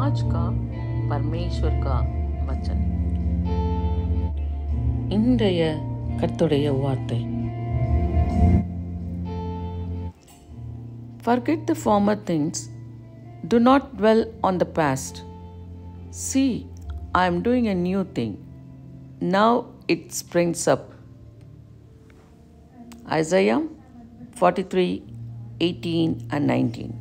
आज का परमेश्वर का वचन. இன்றைய கர்த்தருடைய வார்த்தை. Forget the former things. Do not dwell on the past. See, I am doing a new thing. Now it springs up. Isaiah 43:18 and 19.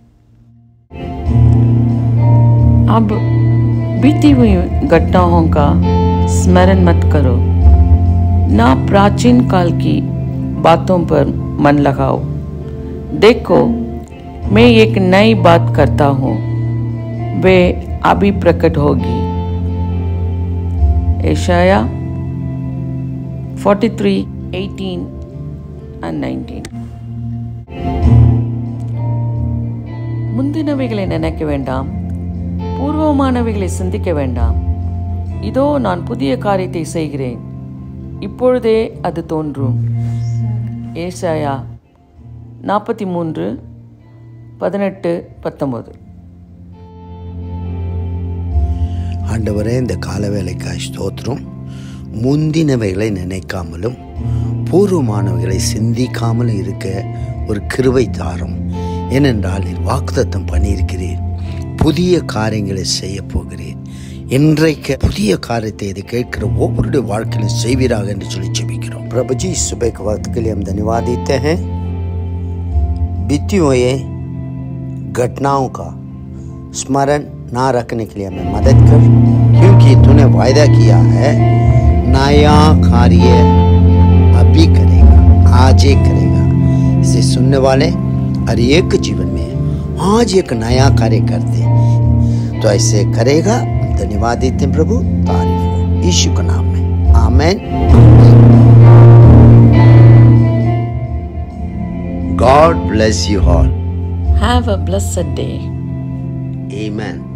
अब बीती हुई घटनाओं का स्मरण मत करो, ना प्राचीन काल की बातों पर मन लगाओ. देखो, मैं एक नई बात करता हूँ, वे अभी प्रकट होगी. यशाया 43:18 and 19. முந்தினவைகளை நினைக்க வேண்டாம், பூர்வமானவைகளை சிந்திக்க வேண்டாம். இதோ நான் புதிய காரியத்தை செய்கிறேன், இப்பொழுதே அது தோன்றும். ஏசாயா 43:18-19. ஆண்டவரே, இந்த காலவேளைக்காய் ஸ்தோத்திரம். முந்தினவைகளை நினைக்காமலும் பூர்வமானவைகளை சிந்திக்காமலும் இருக்க ஒரு கிருபை தாரும். ஏனென்றால் நீர் வாக்குத்தத்தம் பண்ணியிருக்கிறீர், புதிய காரியங்களை செய்ய போகிறீர். இன்றைக்கு புதிய காரியத்தை இதை கேட்கிற ஒவ்வொருடைய வாழ்க்கையிலும் செய்வீராக என்று சொல்லி ஜெபிக்கிறோம். प्रभु जी, सुबह के वक्त के लिए हम धन्यवाद देते हैं. बीती हुई घटनाओं का स्मरण ना रखने के लिए हमें मदद कर, क्योंकि तूने वायदा किया है नया कार्य अभी करेगा, आज ही करेगा. इसे सुनने वाले हर एक जीवन में आज एक नया कार्य करते, तो ऐसे करेगा. धन्यवाद देते हैं प्रभु, तारीफ हो यीशु के नाम में, आमेन. God bless you all. Have a blessed day. Amen.